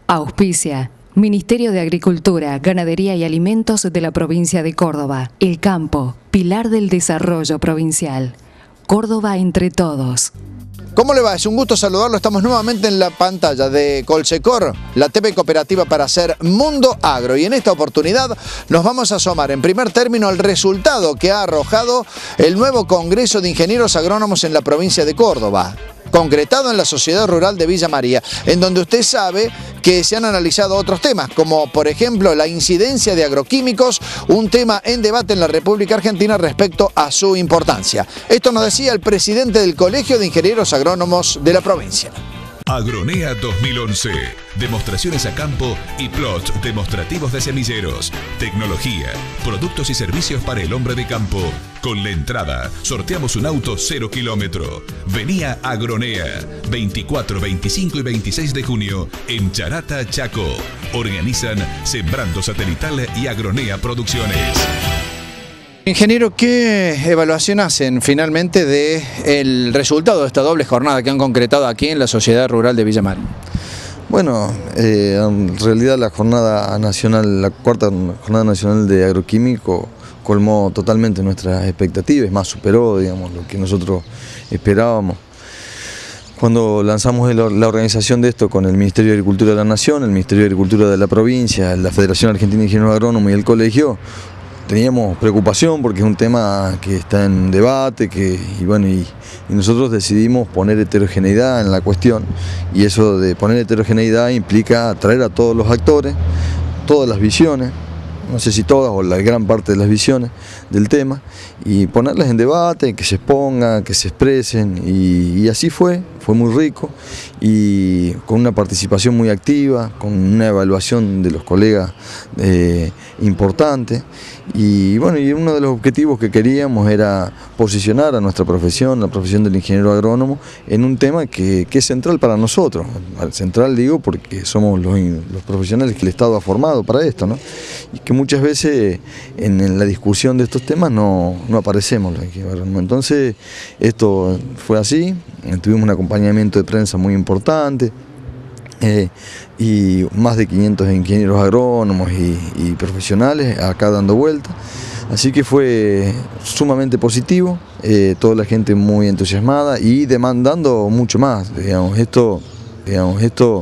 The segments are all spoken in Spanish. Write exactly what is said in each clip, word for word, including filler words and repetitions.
Auspicia Ministerio de Agricultura, Ganadería y Alimentos de la provincia de Córdoba. El campo, pilar del desarrollo provincial. Córdoba entre todos. ¿Cómo le va? Es un gusto saludarlo. Estamos nuevamente en la pantalla de Colsecor, la T V cooperativa para hacer Mundo Agro. Y en esta oportunidad nos vamos a asomar en primer término al resultado que ha arrojado el nuevo Congreso de Ingenieros Agrónomos en la provincia de Córdoba, concretado en la Sociedad Rural de Villa María, en donde usted sabe que se han analizado otros temas, como por ejemplo la incidencia de agroquímicos, un tema en debate en la República Argentina respecto a su importancia. Esto nos decía el presidente del Colegio de Ingenieros Agrónomos de la provincia. Agronea dos mil once. Demostraciones a campo y plots demostrativos de semilleros. Tecnología, productos y servicios para el hombre de campo. Con la entrada, sorteamos un auto cero kilómetro. Vení a Agronea, veinticuatro, veinticinco y veintiséis de junio, en Charata, Chaco. Organizan Sembrando Satelital y Agronea Producciones. Ingeniero, ¿qué evaluación hacen finalmente del resultado de esta doble jornada que han concretado aquí en la Sociedad Rural de Villa María? Bueno, eh, en realidad la jornada nacional, la cuarta jornada nacional de agroquímico colmó totalmente nuestras expectativas, más superó, digamos, lo que nosotros esperábamos. Cuando lanzamos la organización de esto con el Ministerio de Agricultura de la Nación, el Ministerio de Agricultura de la provincia, la Federación Argentina de Ingenieros Agrónomos y el colegio, teníamos preocupación porque es un tema que está en debate, que, y, bueno, y, y nosotros decidimos poner heterogeneidad en la cuestión, y eso de poner heterogeneidad implica atraer a todos los actores, todas las visiones, no sé si todas o la gran parte de las visiones del tema, y ponerlas en debate, que se expongan, que se expresen, y, y así fue, fue muy rico, y con una participación muy activa, con una evaluación de los colegas eh, importante, y bueno, y uno de los objetivos que queríamos era posicionar a nuestra profesión, la profesión del ingeniero agrónomo, en un tema que, que es central para nosotros. Central digo porque somos los, los profesionales que el Estado ha formado para esto, ¿no? Y que muchas veces en, en la discusión de estos temas no, no aparecemos. Entonces esto fue así, tuvimos un acompañamiento de prensa muy importante, Eh, y más de quinientos ingenieros agrónomos y, y profesionales acá dando vuelta, así que fue sumamente positivo, eh, toda la gente muy entusiasmada y demandando mucho más, digamos, esto, digamos, esto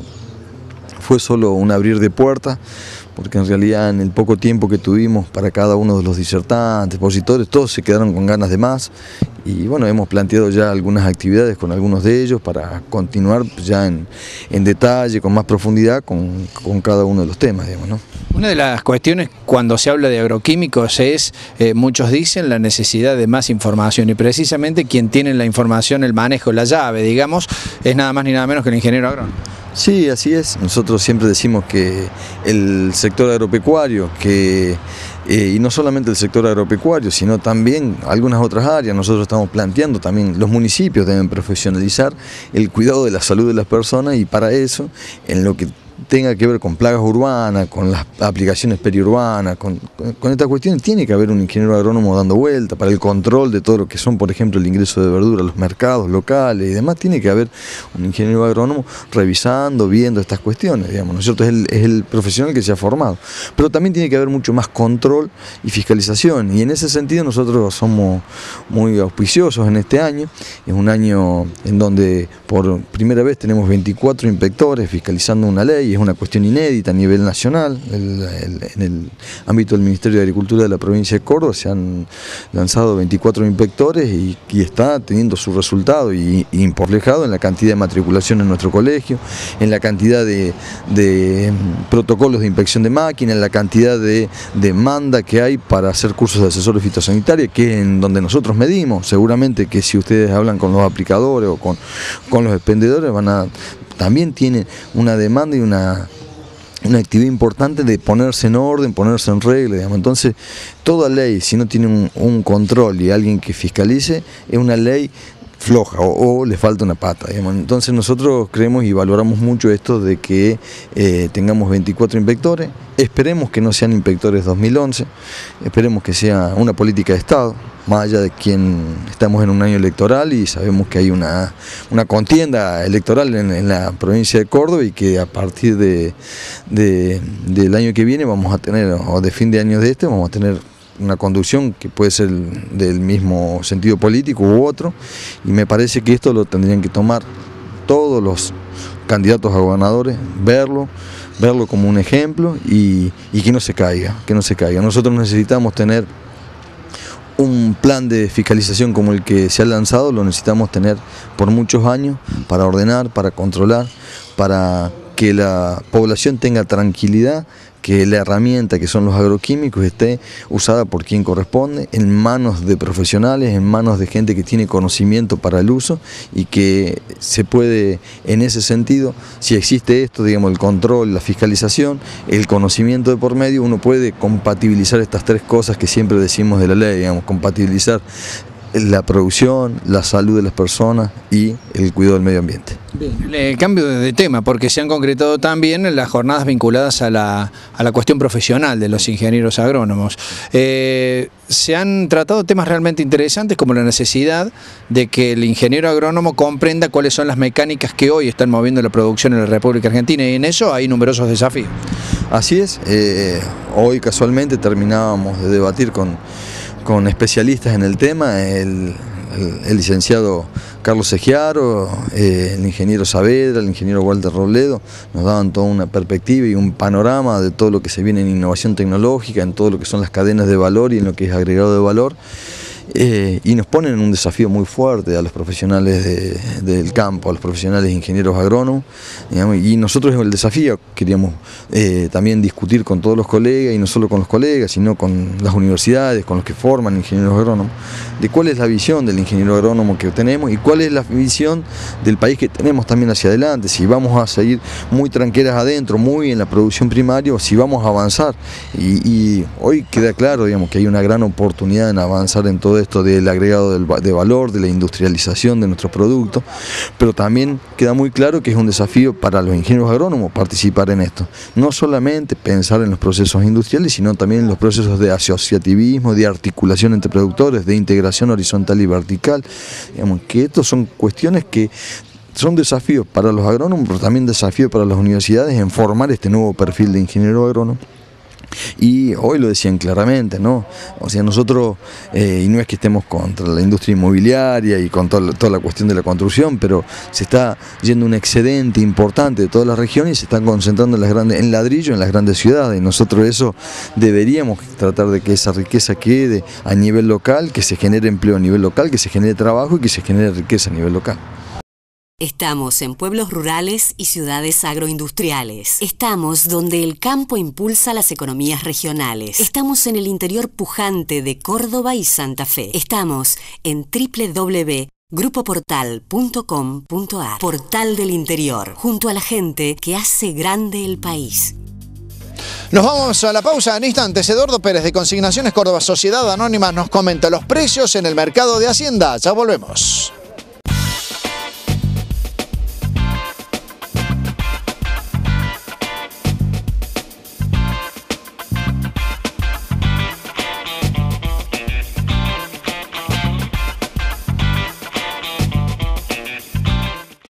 fue solo un abrir de puertas, porque en realidad en el poco tiempo que tuvimos para cada uno de los disertantes, expositores, todos se quedaron con ganas de más, y bueno, hemos planteado ya algunas actividades con algunos de ellos para continuar ya en, en detalle, con más profundidad, con, con cada uno de los temas, digamos, ¿no? Una de las cuestiones cuando se habla de agroquímicos es, eh, muchos dicen, la necesidad de más información, y precisamente quien tiene la información, el manejo, la llave, digamos, es nada más ni nada menos que el ingeniero agrónomo. Sí, así es. Nosotros siempre decimos que el sector agropecuario, que, eh, y no solamente el sector agropecuario, sino también algunas otras áreas, nosotros estamos planteando también, los municipios deben profesionalizar el cuidado de la salud de las personas, y para eso, en lo que tenga que ver con plagas urbanas, con las aplicaciones periurbanas, con, con estas cuestiones, tiene que haber un ingeniero agrónomo dando vuelta para el control de todo lo que son, por ejemplo, el ingreso de verduras a los mercados locales y demás. Tiene que haber un ingeniero agrónomo revisando, viendo estas cuestiones, digamos, ¿no es cierto? Es el, es el profesional que se ha formado, pero también tiene que haber mucho más control y fiscalización, y en ese sentido nosotros somos muy auspiciosos en este año. Es un año en donde por primera vez tenemos veinticuatro inspectores fiscalizando una ley. Es una cuestión inédita a nivel nacional. El, el, en el ámbito del Ministerio de Agricultura de la provincia de Córdoba se han lanzado veinticuatro inspectores y, y está teniendo su resultado y, y reflejado en la cantidad de matriculación en nuestro colegio, en la cantidad de, de protocolos de inspección de máquinas, en la cantidad de demanda que hay para hacer cursos de asesores fitosanitarios, que es en donde nosotros medimos. Seguramente que si ustedes hablan con los aplicadores o con, con los expendedores, van a también tiene una demanda y una, una actividad importante de ponerse en orden, ponerse en regla, digamos. Entonces, toda ley, si no tiene un, un control y alguien que fiscalice, es una ley floja o, o le falta una pata, digamos. Entonces nosotros creemos y valoramos mucho esto de que eh, tengamos veinticuatro inspectores, esperemos que no sean inspectores dos mil once, esperemos que sea una política de Estado, más allá de quien estamos en un año electoral y sabemos que hay una, una contienda electoral en, en la provincia de Córdoba y que a partir de, de, del año que viene vamos a tener, o de fin de año de este, vamos a tener una conducción que puede ser del mismo sentido político u otro, y me parece que esto lo tendrían que tomar todos los candidatos a gobernadores, verlo, verlo como un ejemplo y, y que no se caiga, que no se caiga. Nosotros necesitamos tener un plan de fiscalización como el que se ha lanzado, lo necesitamos tener por muchos años para ordenar, para controlar, para que la población tenga tranquilidad, que la herramienta que son los agroquímicos esté usada por quien corresponde, en manos de profesionales, en manos de gente que tiene conocimiento para el uso y que se puede, en ese sentido, si existe esto, digamos, el control, la fiscalización, el conocimiento de por medio, uno puede compatibilizar estas tres cosas que siempre decimos de la ley, digamos, compatibilizar la producción, la salud de las personas y el cuidado del medio ambiente. Bien, el cambio de tema, porque se han concretado también las jornadas vinculadas a la, a la cuestión profesional de los ingenieros agrónomos. Eh, se han tratado temas realmente interesantes como la necesidad de que el ingeniero agrónomo comprenda cuáles son las mecánicas que hoy están moviendo la producción en la República Argentina, y en eso hay numerosos desafíos. Así es, eh, hoy casualmente terminábamos de debatir con con especialistas en el tema, el, el, el licenciado Carlos Segiaro, eh, el ingeniero Saavedra, el ingeniero Walter Robledo, nos daban toda una perspectiva y un panorama de todo lo que se viene en innovación tecnológica, en todo lo que son las cadenas de valor y en lo que es agregado de valor. Eh, y nos ponen en un desafío muy fuerte a los profesionales de, del campo, a los profesionales ingenieros agrónomos, digamos, y nosotros el desafío queríamos eh, también discutir con todos los colegas, y no solo con los colegas, sino con las universidades, con los que forman ingenieros agrónomos, de cuál es la visión del ingeniero agrónomo que tenemos y cuál es la visión del país que tenemos también hacia adelante, si vamos a seguir muy tranqueras adentro, muy en la producción primaria, o si vamos a avanzar, y, y hoy queda claro, digamos, que hay una gran oportunidad en avanzar en todo esto del agregado de valor, de la industrialización de nuestros productos, pero también queda muy claro que es un desafío para los ingenieros agrónomos participar en esto. No solamente pensar en los procesos industriales, sino también en los procesos de asociativismo, de articulación entre productores, de integración horizontal y vertical. Digamos que estos son cuestiones que son desafíos para los agrónomos, pero también desafíos para las universidades en formar este nuevo perfil de ingeniero agrónomo. Y hoy lo decían claramente, ¿no? O sea, nosotros, eh, y no es que estemos contra la industria inmobiliaria y con toda, toda la cuestión de la construcción, pero se está yendo un excedente importante de todas las regiones y se están concentrando en, las grandes, en ladrillo en las grandes ciudades. Y nosotros eso deberíamos tratar de que esa riqueza quede a nivel local, que se genere empleo a nivel local, que se genere trabajo y que se genere riqueza a nivel local. Estamos en pueblos rurales y ciudades agroindustriales. Estamos donde el campo impulsa las economías regionales. Estamos en el interior pujante de Córdoba y Santa Fe. Estamos en doble u doble u doble u punto grupo portal punto com punto a r. Portal del Interior, junto a la gente que hace grande el país. Nos vamos a la pausa en instantes. Eduardo Pérez de Consignaciones Córdoba Sociedad Anónima nos comenta los precios en el mercado de Hacienda. Ya volvemos.